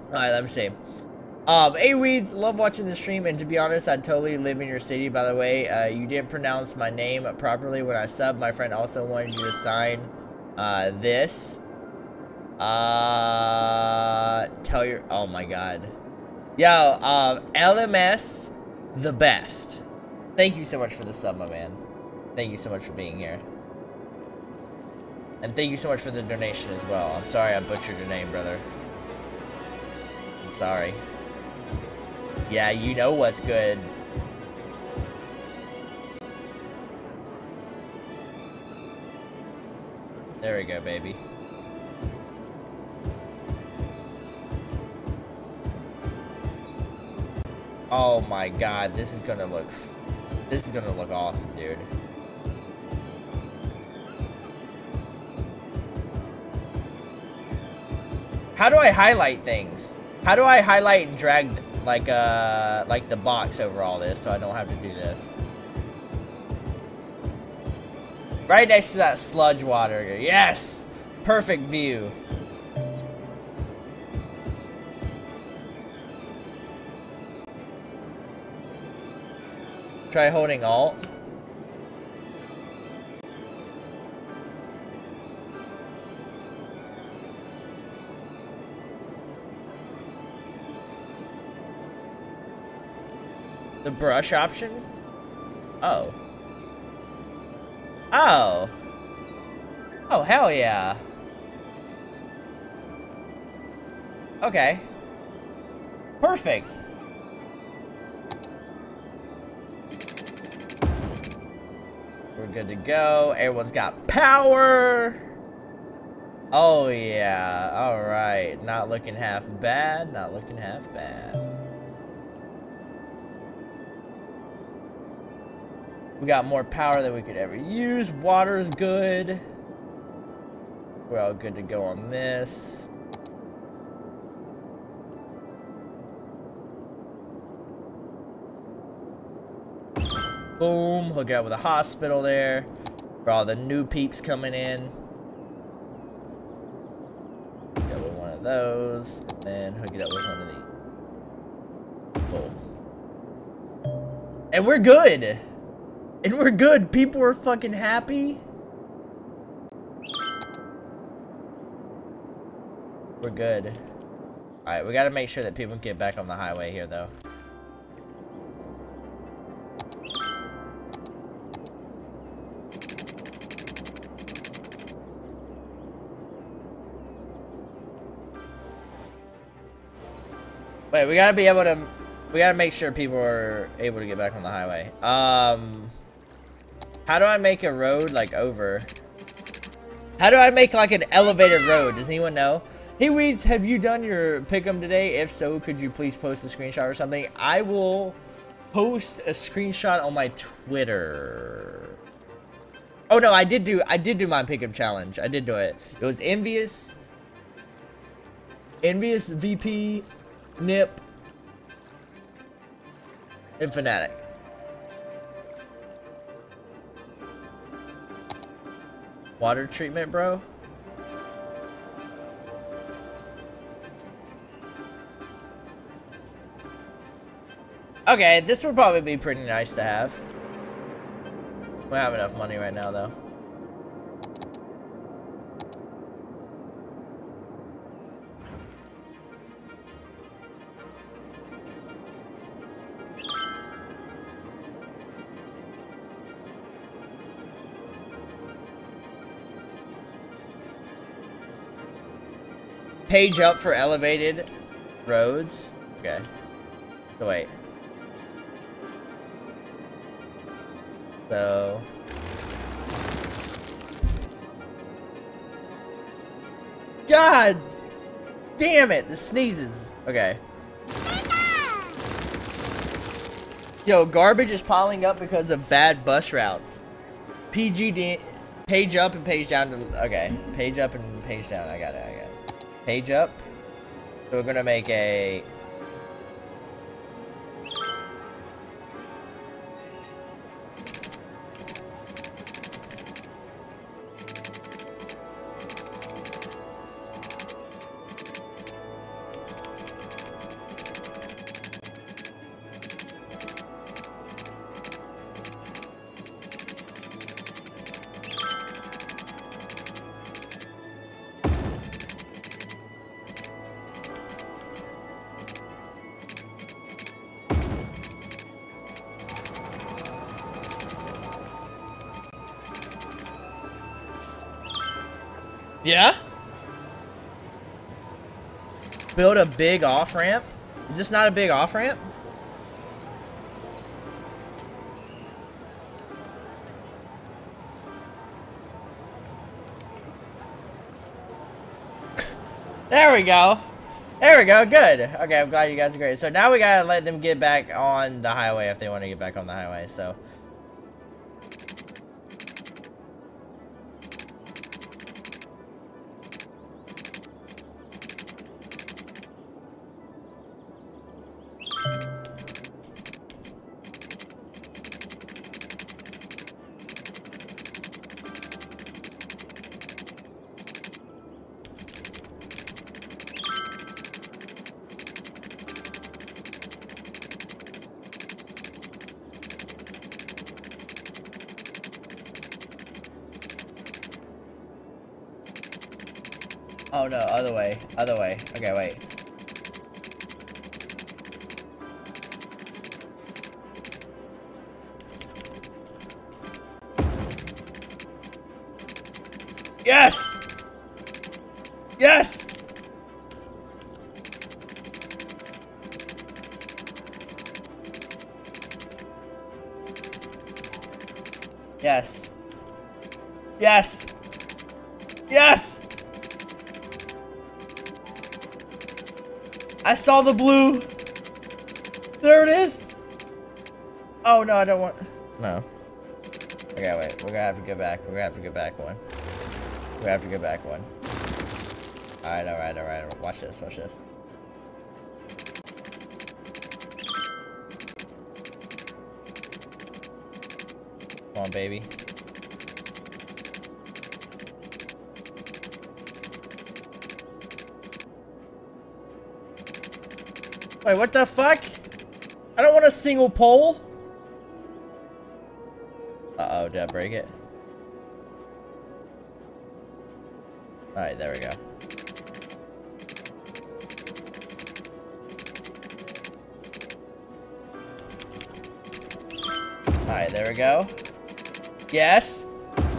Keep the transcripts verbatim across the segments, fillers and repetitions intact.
Alright, let me see. Um, A-Weeds, love watching the stream, and to be honest, I'd totally live in your city, by the way. Uh, you didn't pronounce my name properly when I subbed. My friend also wanted you to sign, uh, this. Uh, tell your, oh my god. Yo, um, L M S, the best. Thank you so much for the sub, my man. Thank you so much for being here. And thank you so much for the donation as well. I'm sorry I butchered your name, brother. I'm sorry. Yeah, you know what's good. There we go, baby. Oh my god, this is gonna look... This is gonna look awesome, dude. How do I highlight things? How do I highlight and drag like uh like the box over all this so I don't have to do this? Right next to that sludge water. Yes! Perfect view. Try holding Alt. The brush option? Oh. Oh. Oh, hell yeah. Okay. Perfect. We're good to go. Everyone's got power. Oh, yeah. All right. Not looking half bad. Not looking half bad. We got more power than we could ever use. Water's good. We're all good to go on this. Boom. Hook it up with a hospital there. For all the new peeps coming in. Hook it up with one of those. And then hook it up with one of these. Boom. And we're good. And we're good. People are fucking happy. We're good. Alright, we gotta make sure that people get back on the highway here, though. Wait, we gotta be able to... We gotta make sure people are able to get back on the highway. Um... How do I make a road, like, over? How do I make, like, an elevated road? Does anyone know? Hey, Weeds, have you done your pick'em today? If so, could you please post a screenshot or something? I will post a screenshot on my Twitter. Oh, no, I did do, I did do my pick'em challenge. I did do it. It was Envious, Envious, V P, Nip, and Fnatic. Water treatment, bro? Okay, this would probably be pretty nice to have. We don't have enough money right now, though. Page up for elevated roads. Okay. So wait. So. God damn it, the sneezes. Okay. Yo, garbage is piling up because of bad bus routes. P G D, page up and page down to, okay. Page up and page down, I got it, I got it. Page up. So we're gonna make a... Yeah? Build a big off-ramp? Is this not a big off-ramp? There we go. There we go. Good. Okay, I'm glad you guys are great. So now we gotta let them get back on the highway if they want to get back on the highway. So. Oh no, other way, other way. Okay, wait. Yes! Yes! Yes. Yes! Yes! I saw the blue. There it is. Oh no, I don't want. No. Okay, wait. We're gonna have to go back. We're gonna have to go back one. We're gonna have to go back one. All right, all right, all right. Watch this. Watch this. Come on, baby. Wait, what the fuck? I don't want a single pole. Uh-oh, did I break it? Alright, there we go. Alright, there we go. Yes!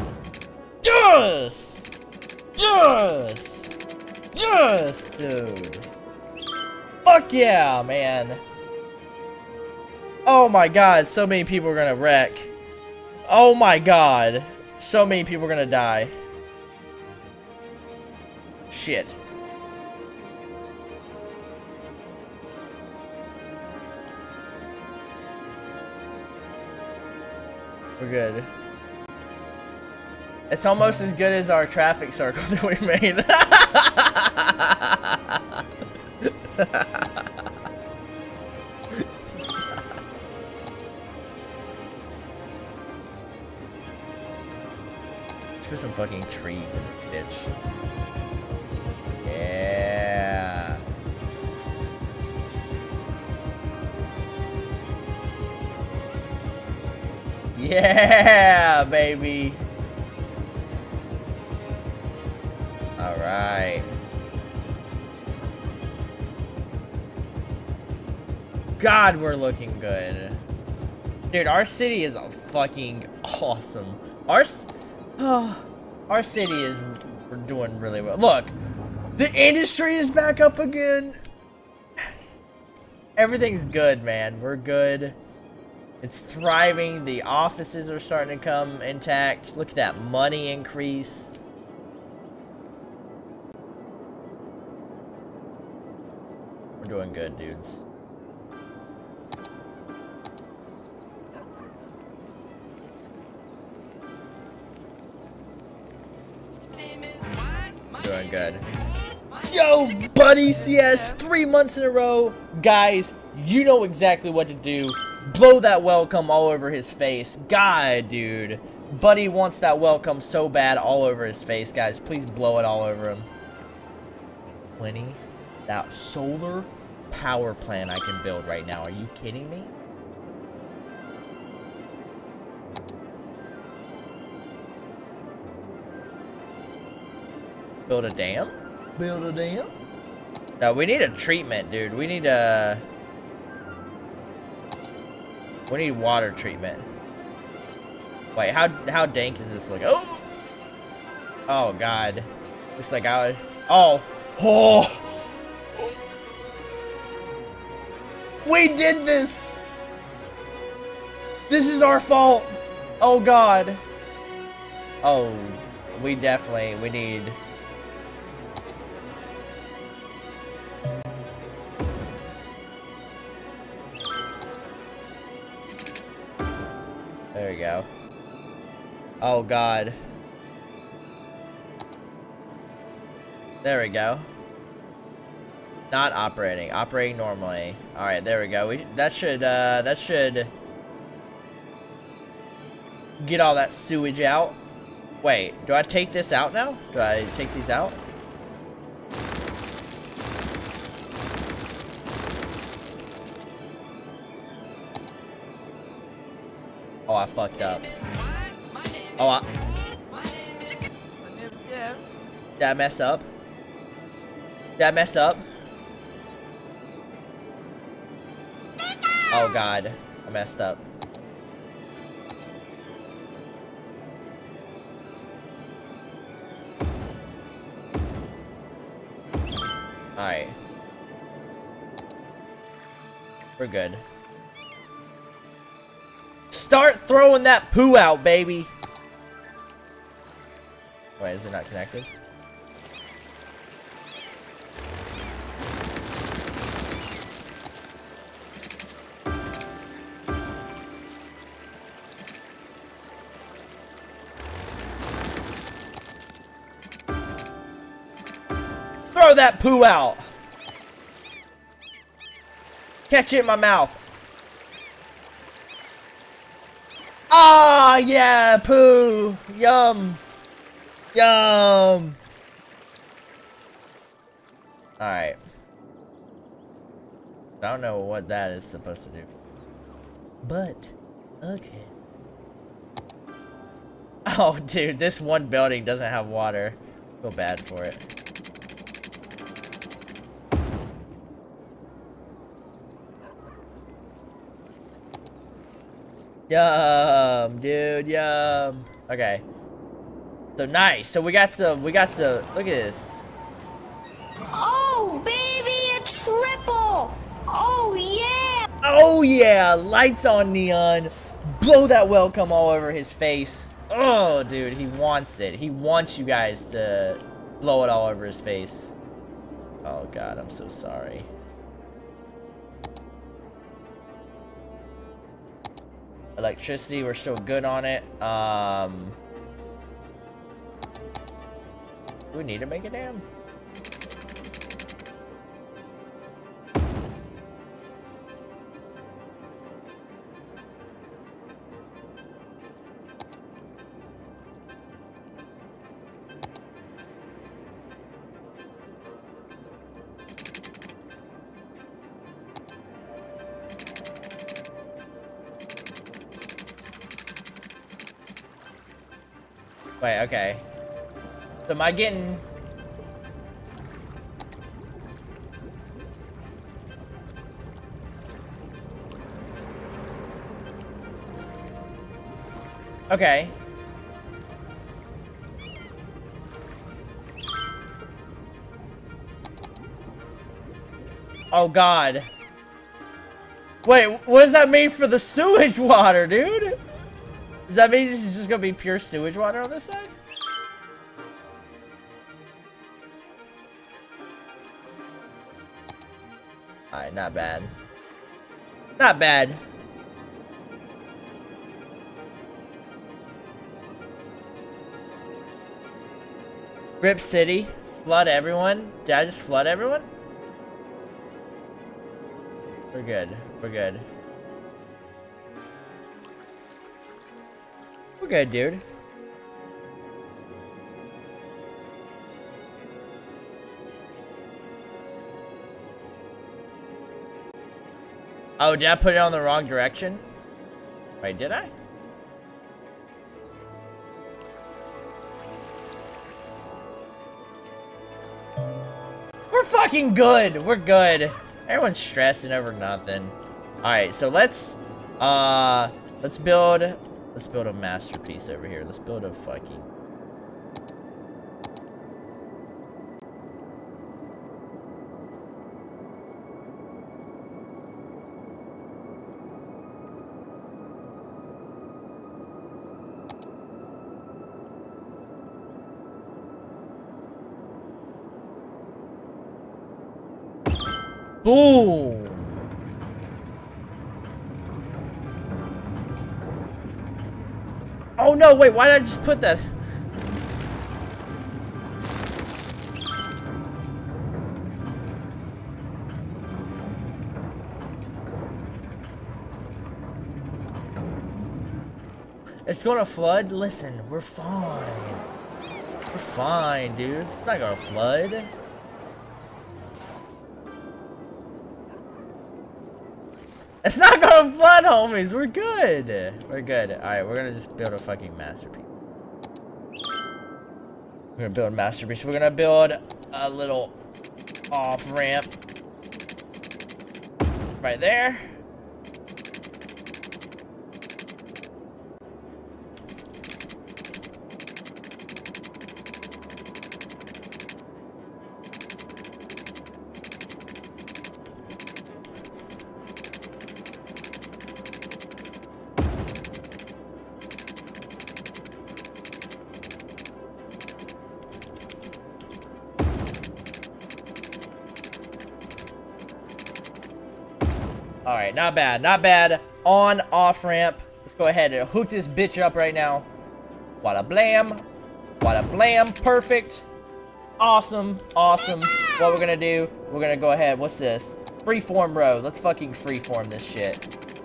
Yes! Yes! Yes, dude! Fuck yeah, man. Oh my god, so many people are gonna wreck. Oh my god. So many people are gonna die. Shit. We're good. It's almost as good as our traffic circle that we made. Let's put some fucking trees in the ditch. Yeah. Yeah, baby. All right. God, we're looking good. Dude, our city is fucking awesome. Our, oh, our city is we're doing really well. Look, the industry is back up again. Yes. Everything's good, man. We're good. It's thriving. The offices are starting to come intact. Look at that money increase. We're doing good, dudes. Doing good. Yo, buddy, C S, three months in a row. Guys, you know exactly what to do. Blow that welcome all over his face. God, dude. Buddy wants that welcome so bad all over his face, guys. Please blow it all over him. twenty. That solar power plant I can build right now. Are you kidding me? Build a dam? Build a dam? No, we need a treatment, dude. We need a... We need water treatment. Wait, how how dank is this looking? Oh! Oh, God. Looks like I would. Oh. Oh. We did this. This is our fault. Oh God. Oh, we definitely, we need. There we go. Oh God. There we go. Not operating. Operating normally. All right, there we go. We that should uh, that should get all that sewage out. Wait, do I take this out now? Do I take these out? Oh, I fucked up. Oh, I... Did I mess up? Did I mess up? Oh God, I messed up. Alright. We're good. Start throwing that poo out, baby! Wait, is it not connected? Throw that poo out! Catch it in my mouth. Ah, yeah, poo! Yum! Yum! Alright. I don't know what that is supposed to do. But, okay. Oh, dude, this one building doesn't have water. I feel bad for it. Yum, dude, yum. Okay. So nice. So we got some, we got some, look at this. Oh, baby, a triple. Oh, yeah. Oh, yeah. Lights on neon. Blow that welcome all over his face. Oh, dude, he wants it. He wants you guys to blow it all over his face. Oh, God, I'm so sorry. Electricity, we're still good on it. Um, do we need to make a dam? Wait, okay. So am I getting... Okay. Oh, God. Wait, what does that mean for the sewage water, dude? Does that mean this is just gonna be pure sewage water on this side? Alright, not bad. Not bad. Rip City. Flood everyone. Did I just flood everyone? We're good. We're good. We're good, dude. Oh, did I put it on the wrong direction? Wait, did I? We're fucking good. We're good. Everyone's stressing over nothing. Alright, so let's uh let's build let's build a masterpiece over here. Let's build a fucking Boom. Oh no, wait, why did I just put that? It's gonna flood? Listen, we're fine. We're fine, dude. It's not gonna flood. It's not gonna flood, homies. We're good. We're good. Alright, we're gonna just build a fucking masterpiece. We're gonna build a masterpiece. We're gonna build a little off ramp right there. Alright, not bad, not bad. On, off ramp. Let's go ahead and hook this bitch up right now. Wada blam. Wada blam. Perfect. Awesome. Awesome. What we're gonna do, we're gonna go ahead. What's this? Freeform road. Let's fucking freeform this shit.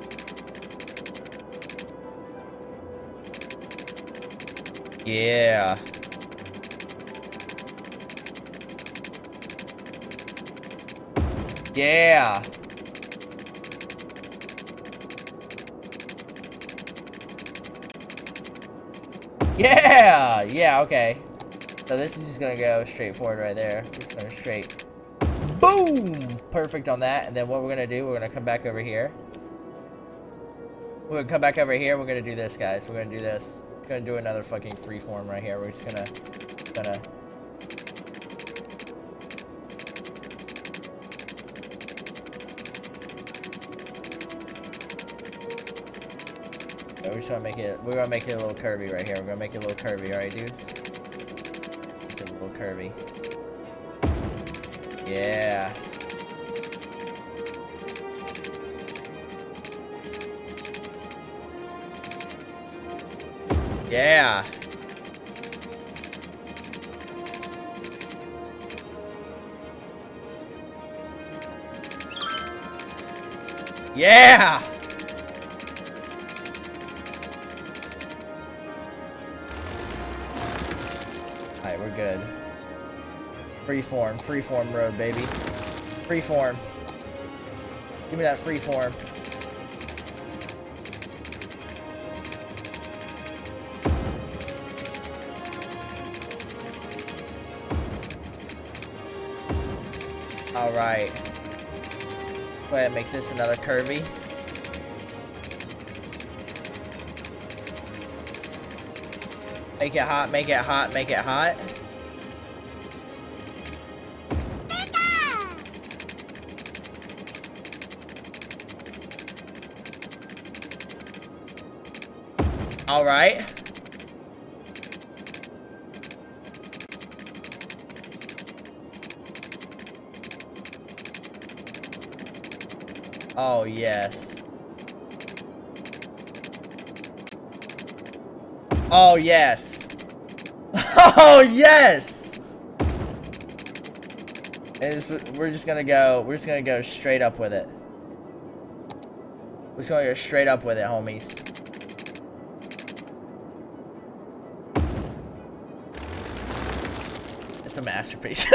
Yeah. Yeah. Yeah! Yeah, okay. So this is just gonna go straight forward right there. Just gonna straight. Boom! Perfect on that. And then what we're gonna do, we're gonna come back over here. We're gonna come back over here. We're gonna do this, guys. We're gonna do this. We're gonna do another fucking freeform right here. We're just gonna, gonna. We're just gonna make it. We're gonna make it a little curvy right here. We're gonna make it a little curvy, all right, dudes? Make it a little curvy. Yeah. Yeah. Yeah. Alright, we're good. Freeform, freeform road, baby. Freeform. Give me that freeform. Alright. Go ahead and make this another curvy. Make it hot, make it hot, make it hot. All right. Oh, yes. Oh, yes. Oh, yes. And it's, we're just gonna go, we're just gonna go straight up with it. We're just gonna go straight up with it, homies. It's a masterpiece.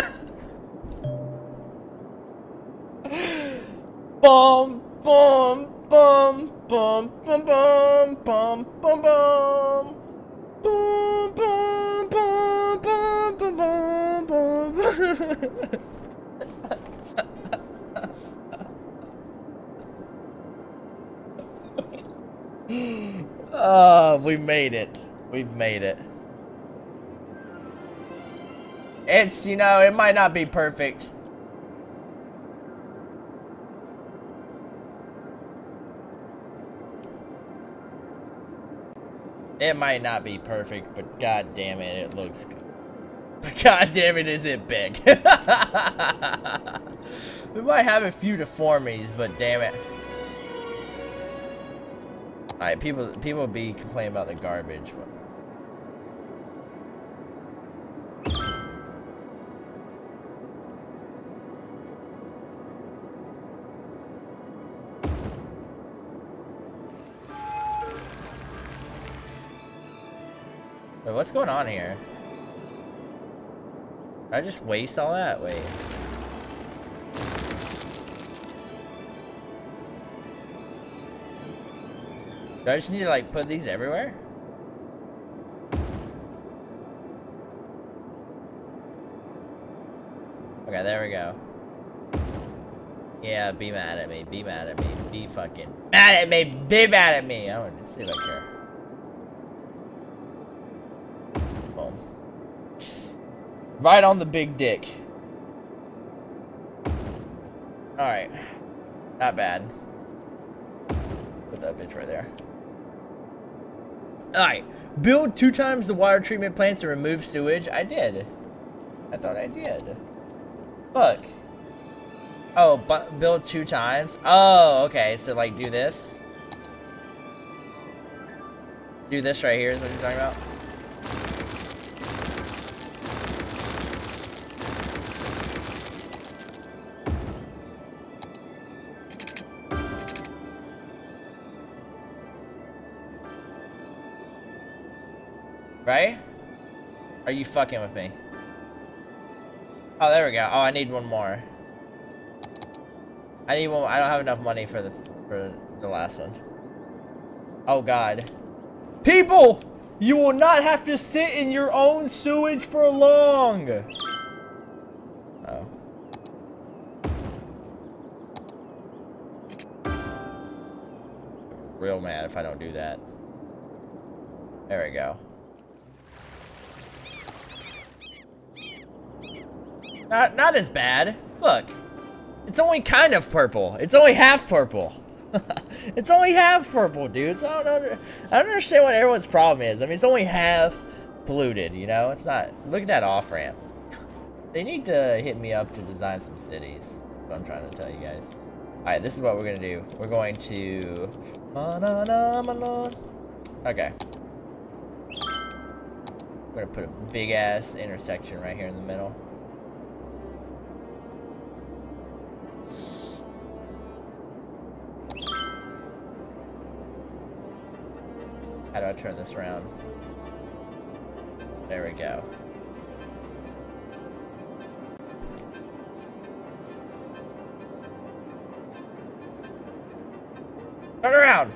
Bum, bum, bum, bum, bum, bum, bum, bum, bum. Boom, boom, boom, boom, boom, boom, boom. Oh, we made it. We've made it. It's, you know, it might not be perfect. It might not be perfect, but god damn it, it looks good. God damn it, is it big? We might have a few deformities, but damn it. Alright, people people be complaining about the garbage. But... Wait, what's going on here? Did I just waste all that? Wait. Do I just need to like put these everywhere? Okay, there we go. Yeah, be mad at me. Be mad at me. Be fucking mad at me. Be mad at me. I want to see if I care. Boom. Right on the big dick. Alright. Not bad. Put that bitch right there. Alright. Build two times the water treatment plants and remove sewage. I did. I thought I did. Look. Oh, but build two times? Oh, okay. So, like, do this. Do this right here is what you're talking about? Right? Are you fucking with me? Oh, there we go. Oh, I need one more. I need one. I don't have enough money for the for the last one. Oh God. People, you will not have to sit in your own sewage for long. Oh. Real mad if I don't do that. There we go. Not, not as bad. Look. It's only kind of purple. It's only half purple. It's only half purple, dudes. I don't, under, I don't understand what everyone's problem is. I mean, it's only half polluted, you know? It's not... Look at that off-ramp. They need to hit me up to design some cities. That's what I'm trying to tell you guys. Alright, this is what we're going to do. We're going to... Okay. We're going to put a big-ass intersection right here in the middle. How do I turn this around? There we go. Turn around!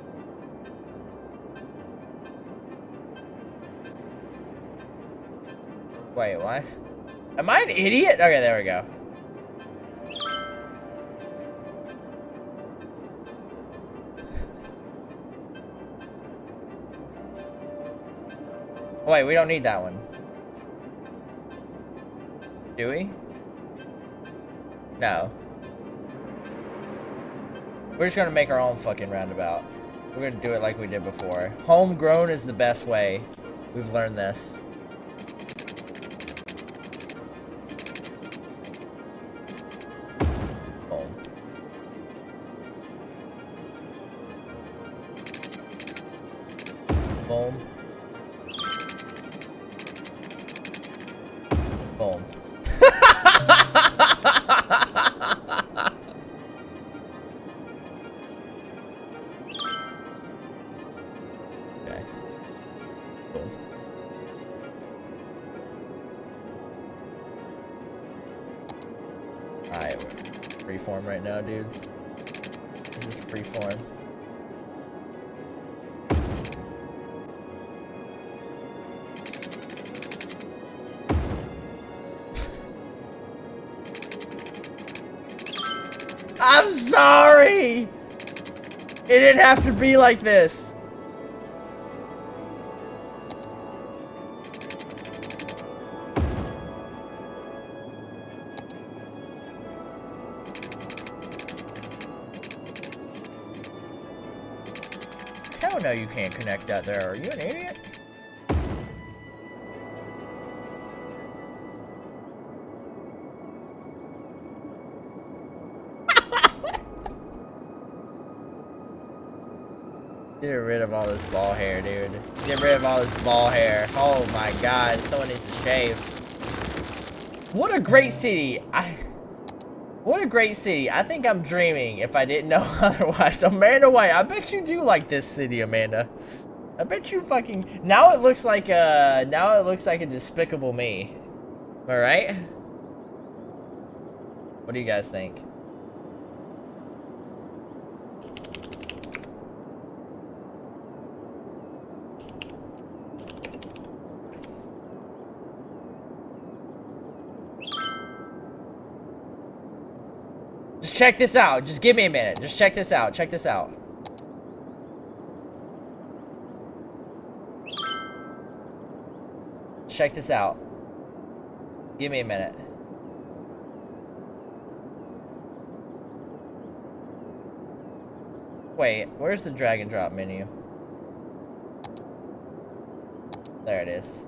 Wait, what? Am I an idiot? Okay, there we go. Wait, we don't need that one. Do we? No. We're just gonna make our own fucking roundabout. We're gonna do it like we did before. Homegrown is the best way. We've learned this. Boom. Boom. Boom. Okay. Boom. Alright, freeform right now, dudes. This is freeform. I'm sorry! It didn't have to be like this. Hell no, you can't connect that there. Are you an idiot? Get rid of all this ball hair, dude. Get rid of all this ball hair. Oh my god, someone needs to shave. What a great city. I... What a great city. I think I'm dreaming if I didn't know otherwise. Amanda White, I bet you do like this city, Amanda. I bet you fucking... Now it looks like a... Now it looks like a Despicable Me. Am I right? What do you guys think? Just check this out. Just give me a minute. Just check this out. Check this out. Check this out. Give me a minute. Wait, where's the drag and drop menu? There it is.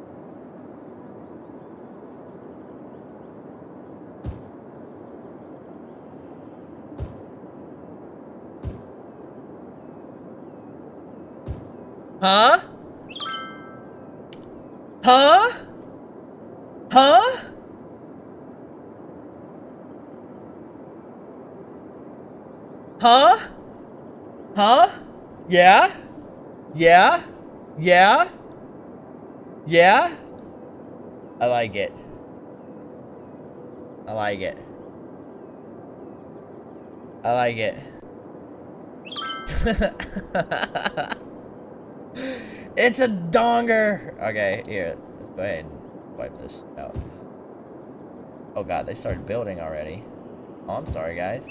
Huh? Huh? Huh? Huh? Huh? Yeah? Yeah? Yeah? Yeah? I like it. I like it. I like it. It's a donger! Okay, here. Let's go ahead and wipe this out. Oh god, they started building already. Oh, I'm sorry, guys.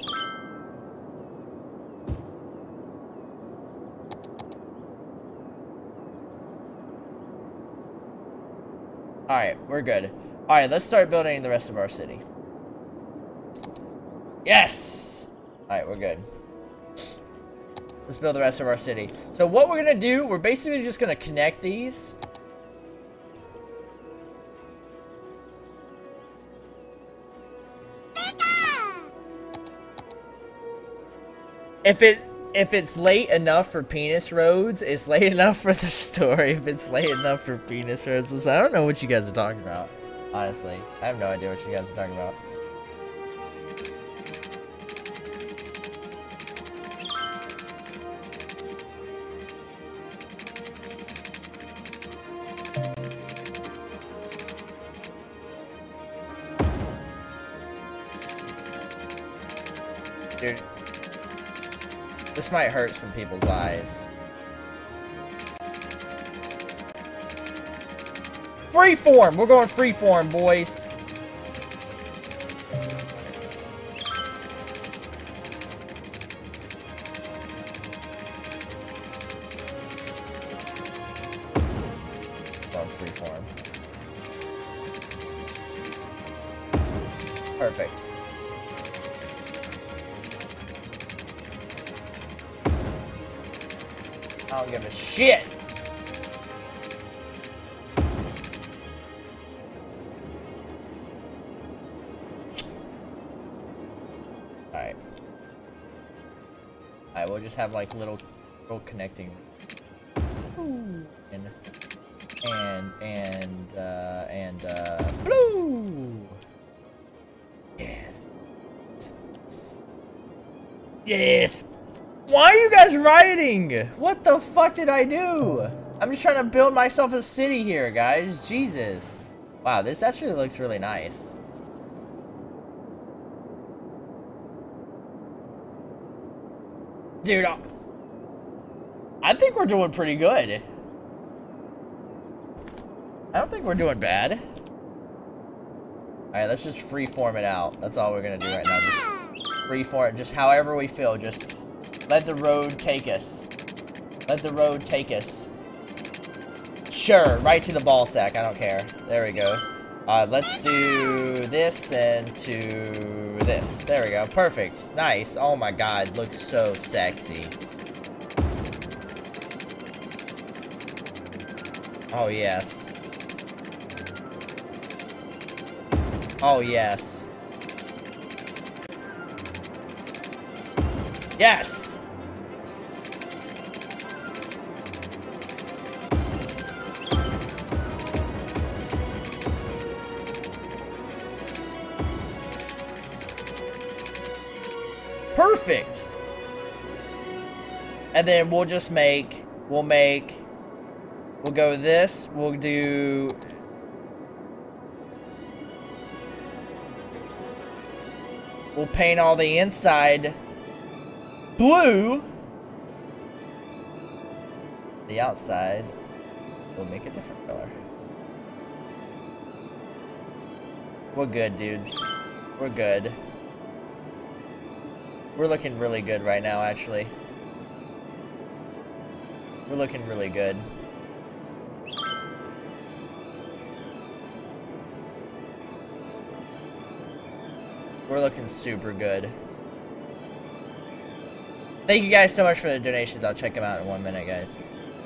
Alright, we're good. Alright, let's start building the rest of our city. Yes! Alright, we're good. Let's build the rest of our city. So what we're gonna do, we're basically just gonna connect these. If it if it's late enough for penis roads, it's late enough for the story. If it's late enough for penis roads, I don't know what you guys are talking about. Honestly, I have no idea what you guys are talking about. Dude, this might hurt some people's eyes. Freeform! We're going freeform, boys. Going freeform. Perfect. I don't give a shit. Alright. Alright, we'll just have like little, little connecting. And, and, and, uh, and, uh, blue! Yes. Yes! Why are you guys rioting? What the fuck did I do? I'm just trying to build myself a city here, guys. Jesus. Wow, this actually looks really nice. Dude, I think we're doing pretty good. I don't think we're doing bad. Alright, let's just freeform it out. That's all we're gonna do right now. Just freeform it, just however we feel. Just let the road take us. Let the road take us. Sure, right to the ball sack. I don't care. There we go. Uh, let's do this and to this. There we go. Perfect. Nice. Oh my god. Looks so sexy. Oh, yes. Oh, yes. Yes! Perfect. And then we'll just make, we'll make, we'll go this, we'll do, we'll paint all the inside blue. The outside, we'll make a different color. We're good, dudes. We're good. We're looking really good right now, actually. We're looking really good. We're looking super good. Thank you guys so much for the donations. I'll check them out in one minute, guys.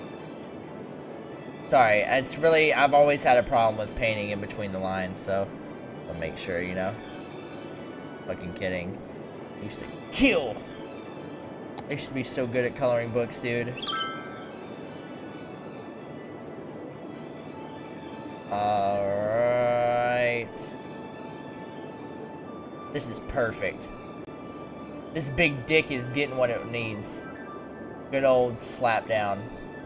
Sorry, it's really, I've always had a problem with painting in between the lines, so I'll make sure, you know. Fucking kidding. I used to kill. I used to be so good at coloring books, dude. Alright. This is perfect. This big dick is getting what it needs. Good old slap down.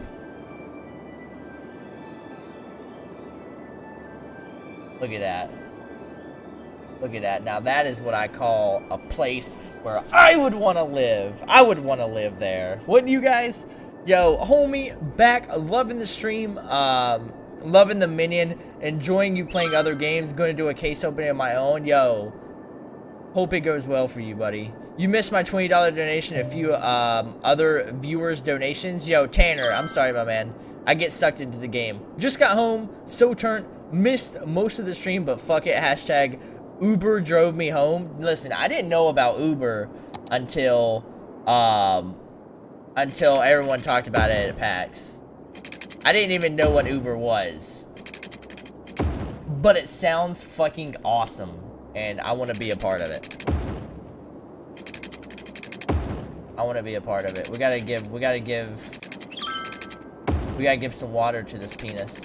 Look at that. Look at that. Now that is what I call a place where I would want to live. I would want to live there. Wouldn't you guys? Yo, homie, back. Loving the stream. Um, loving the minion. Enjoying you playing other games. Going to do a case opening of my own. Yo, hope it goes well for you, buddy. You missed my twenty dollar donation. A few um, other viewers' donations. Yo, Tanner, I'm sorry, my man. I get sucked into the game. Just got home. So turned. Missed most of the stream, but fuck it. Hashtag Uber drove me home. Listen, I didn't know about Uber until um until everyone talked about it at PAX. I didn't even know what Uber was. But it sounds fucking awesome, and I want to be a part of it. I want to be a part of it. We gotta give, we gotta give, we gotta give some water to this penis.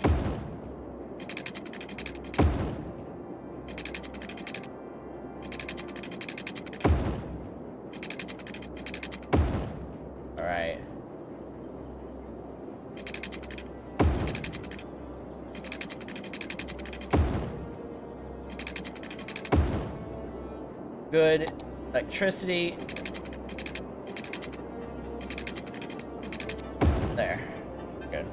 Good electricity. There. Good.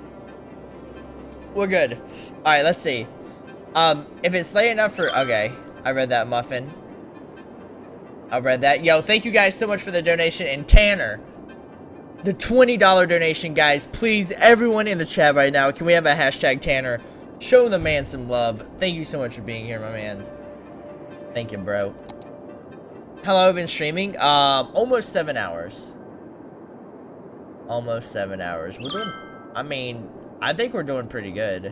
We're good. Alright, let's see. Um, if it's late enough for... Okay. I read that, Muffin. I read that. Yo, thank you guys so much for the donation. And Tanner, the twenty dollar donation, guys. Please, everyone in the chat right now, can we have a hashtag Tanner? Show the man some love. Thank you so much for being here, my man. Thank you, bro. How long have I been streaming? Um, almost seven hours. Almost seven hours. We're doing, I mean, I think we're doing pretty good.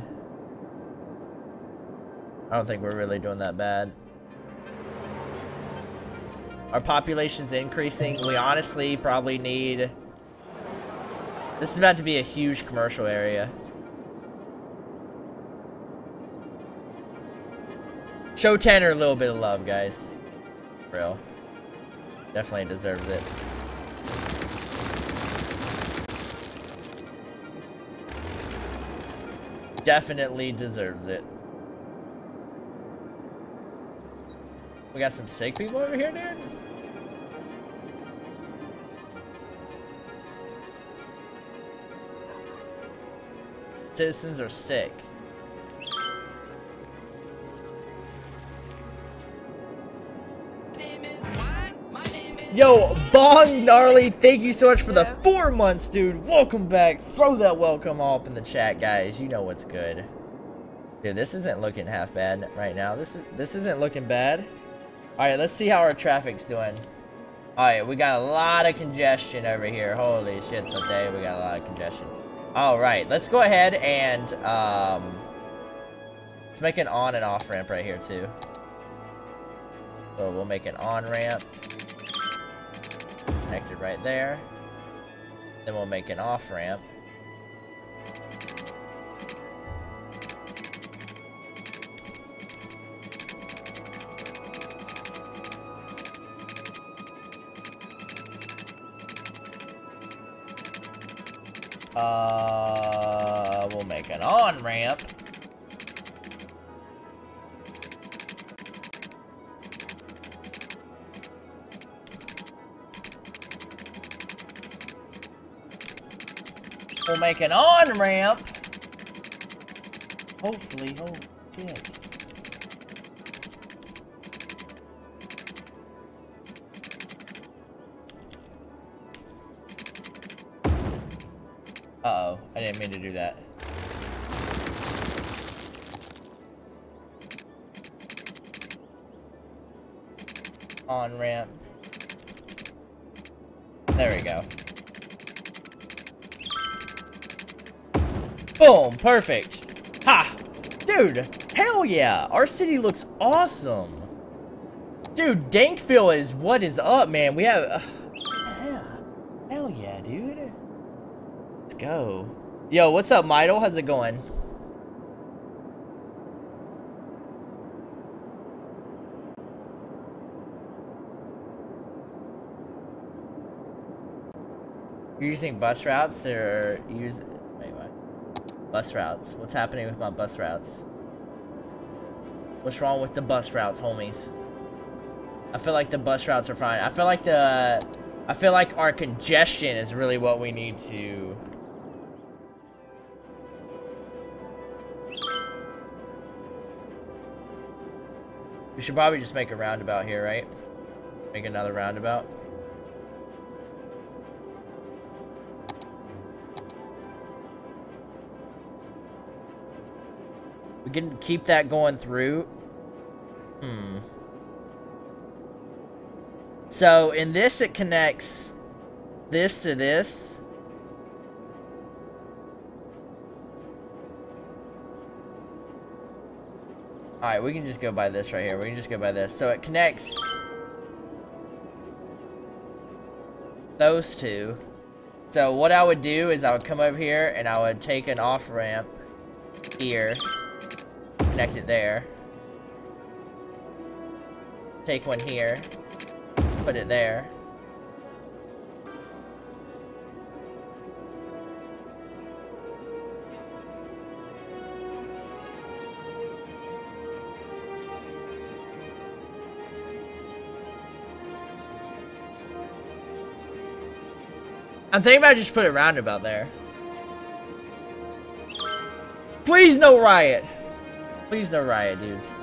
I don't think we're really doing that bad. Our population's increasing. We honestly probably need... This is about to be a huge commercial area. Show Tanner a little bit of love, guys. Real. Definitely deserves it. Definitely deserves it. We got some sick people over here, dude? Citizens are sick. Yo, Bong Gnarly, thank you so much for the four months, dude. Welcome back. Throw that welcome all up in the chat, guys. You know what's good. Dude, this isn't looking half bad right now. This is this isn't looking bad. All right, let's see how our traffic's doing. All right, we got a lot of congestion over here. Holy shit, today we got a lot of congestion. All right, let's go ahead and um, let's make an on and off ramp right here too. So we'll make an on ramp. Connected right there. Then we'll make an off ramp. Uh, we'll make an on-ramp. We'll make an on-ramp. Hopefully, oh shit. Uh-oh, I didn't mean to do that. On-ramp. There we go. Boom, perfect. Ha! Dude, hell yeah! Our city looks awesome. Dude, Dankville is what is up, man. We have... Uh, yeah. Hell yeah, dude. Let's go. Yo, what's up, Midle? How's it going? You're using bus routes or use... Wait, what? Bus routes. What's happening with my bus routes? What's wrong with the bus routes, homies? I feel like the bus routes are fine. I feel like the... I feel like our congestion is really what we need to... We should probably just make a roundabout here, right? Make another roundabout. We can keep that going through. Hmm. So, in this, it connects this to this. Alright, we can just go by this right here. We can just go by this. So, it connects those two. So, what I would do is I would come over here and I would take an off-ramp here. Connect it there. Take one here. Put it there. I'm thinking about just put a roundabout there. Please no riot. Please no riot, dudes.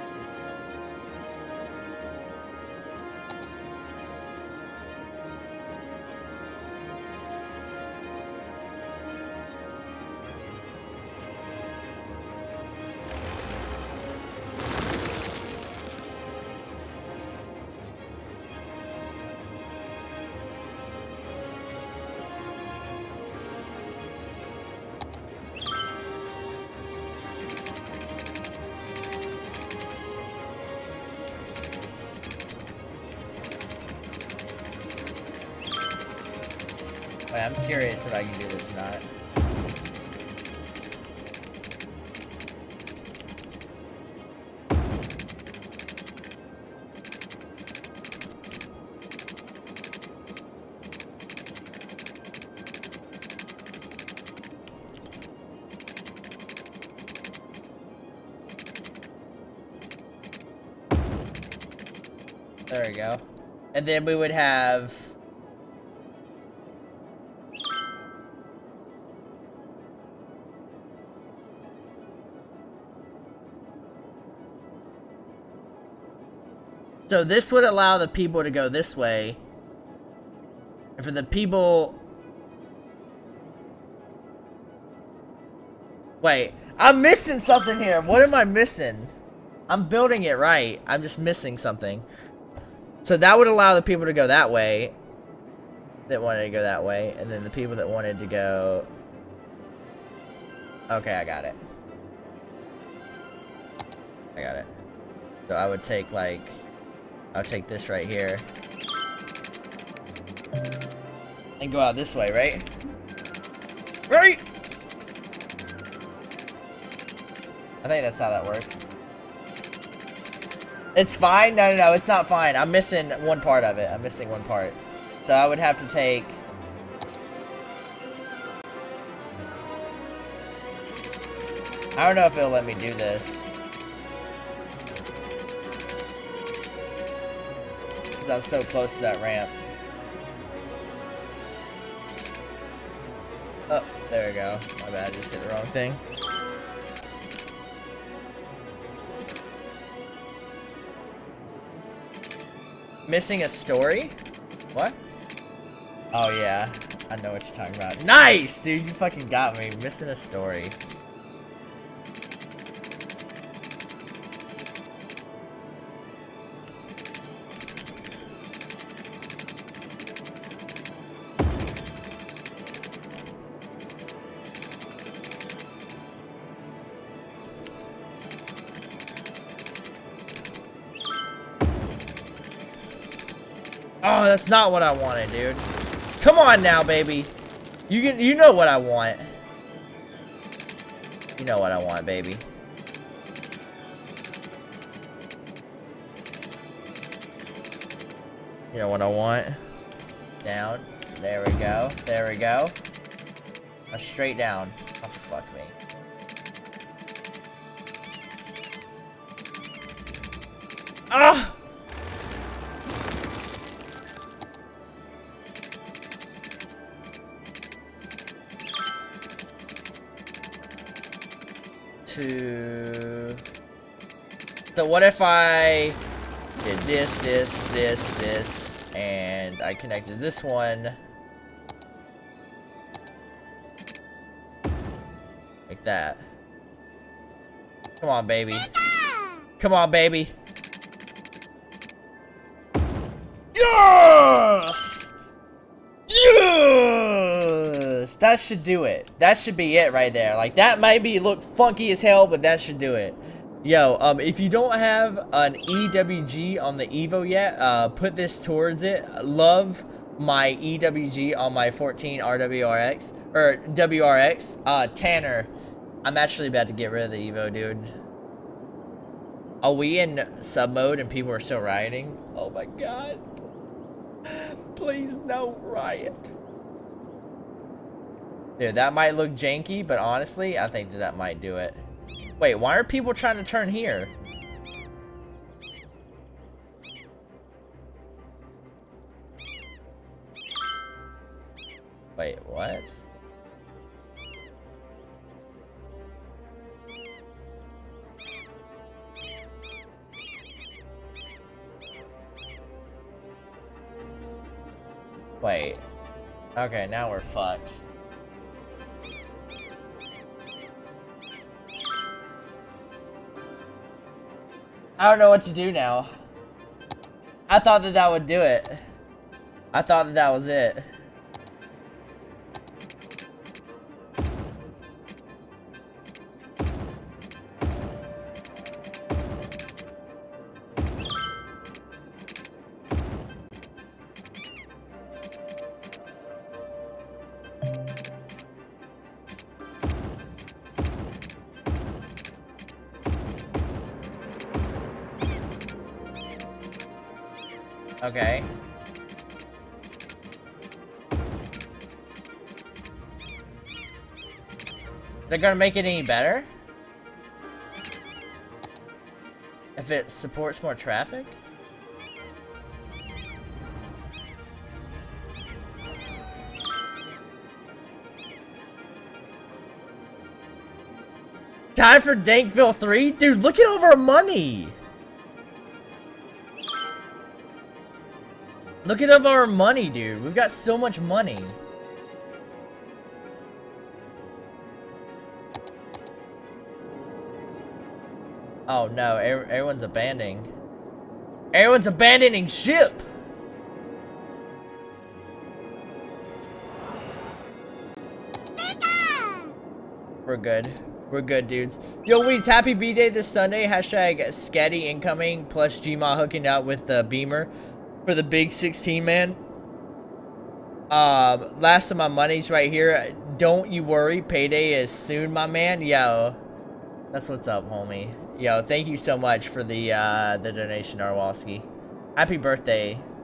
Wait, I'm curious if I can do this or not. There we go. And then we would have... So this would allow the people to go this way. And for the people... Wait, I'm missing something here. What am I missing? I'm building it right. I'm just missing something. So that would allow the people to go that way. That wanted to go that way. And then the people that wanted to go... Okay, I got it. I got it. So I would take like... I'll take this right here. And go out this way, right? Right! I think that's how that works. It's fine? No, no, no, it's not fine. I'm missing one part of it. I'm missing one part. So I would have to take... I don't know if it'll let me do this. Because I'm so close to that ramp. Oh, there we go. My bad, I just hit the wrong thing. Missing a story? What? Oh yeah, I know what you're talking about. Nice, dude, you fucking got me. Missing a story. Oh, that's not what I wanted, dude. Come on now, baby. You can, you know what I want. You know what I want, baby. You know what I want. Down. There we go. There we go. Now straight down. Oh, fuck me. Ah! To... So what if I did this, this, this, this, and I connected this one like that. Come on, baby. Come on, baby. Yes! Yes! That should do it. That should be it right there. Like, that might be look funky as hell, but that should do it. Yo, um, if you don't have an E W G on the Evo yet, uh, put this towards it. Love my E W G on my fourteen R W R X, or W R X. Uh, Tanner, I'm actually about to get rid of the Evo, dude. Are we in sub mode and people are still rioting? Oh my god. Please, no riot. Dude, that might look janky, but honestly, I think that that might do it. Wait, why are people trying to turn here? Wait, what? Wait. Okay, now we're fucked. I don't know what to do now. I thought that that would do it. I thought that that was it. Okay. They're gonna make it any better? If it supports more traffic? Time for Dankville three? Dude, look at all of our money! Look at all of our money, dude. We've got so much money. Oh no, everyone's abandoning. Everyone's abandoning ship! We're good. We're good, dudes. Yo, Weez, happy B-Day this Sunday. Hashtag Scatty incoming, plus Gma hooking out with the Beamer for the big sixteen, man. Um, last of my money's right here. Don't you worry, payday is soon, my man. Yo, that's what's up, homie. Yo, thank you so much for the, uh, the donation, Arwalski. Happy birthday.